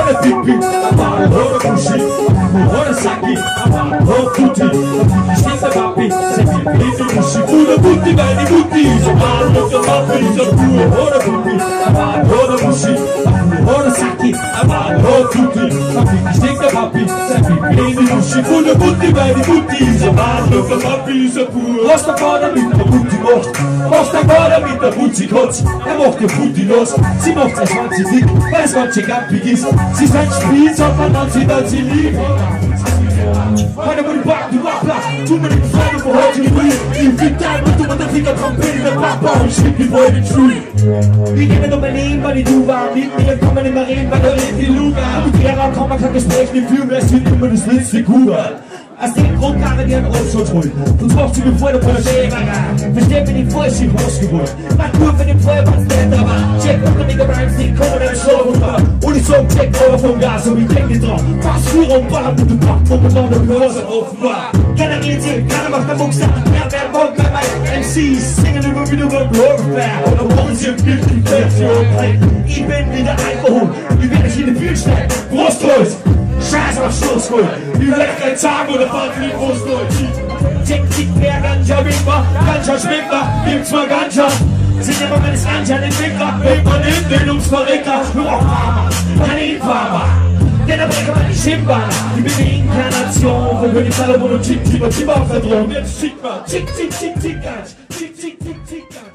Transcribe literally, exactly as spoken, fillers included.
Hora pipi, amare hora kushi, hora saki, amare hora tutti. Scesa papi, se mi vedi kushi, pure tutti bene tutti. Se parlo che papi, se pure hora pipi, amare hora kushi, hora saki, amare hora tutti. Papi, scesa papi, se mi vedi kushi, pure tutti bene tutti. Se parlo che papi, se pure. Rosta vorne mit der Butti macht, rosta vorne mit der Butti kotzt. Er macht den Butti los, sie macht das Schwanz dick, weil es manche gampig ist. Sie ist ein Spielzeug, man hat sie, dann sie lieb. Meine Mutter backt, du Wappler, tu mir den Freund für heute nie. Ich fick dein Mund, du mit der Finger vom Bild, der Papa und schnitt die Beute Tree. Wir gehen um mein Leben, weil die du war, mit mir kommen immer reden, weil du lebt die Luga. Mit Lehrer kommen, man kann Gespräch nicht führen, es wird immer das letzte Kuba. Aus dem Grund kann er dir einen Rollschutz holen. Sonst braucht sie mir vorher von der Schäferer. Versteht mir die Vollschiff rausgeholt. Mach nur für den Feuermann Ständer war. Check auf den Rhymes, die kommen in der Show runter. Und ich sag, check over vom Gas und ich denke drauf. Pass für und war, und du packst, wo man noch eine Börse offen war. Keiner geht hier, keiner macht der Mucks ab. Ja, wer wollt bei meinen M Cs? Singen immer wieder über Blogfair. Und dann wollen sie ein Bild in die Version. Ich bin wieder eingeholt. Ich werde dich in den Bild stellen. Brustholz. Scheiß auf Schlusskull, wie leckt ein Tag oder fahrt in die Brust durch. Tick, tick, mehr Ganja, Wimper, Ganja, Schwimmler, gibt's mal Ganja. Sind immer wenn es Ganja, den Winkler, wenn man in den Umsverrickler. Rockfarmer, Kaninfarmer, denn da bringt man die Schimbahn. Die Bewegen-Inkarnation, für König Salomon und Tick, Tick, Tick, auf der Drohung. Jetzt tick mal, tick, tick, tick, tick, tick, tick, tick, tick, tick, tick.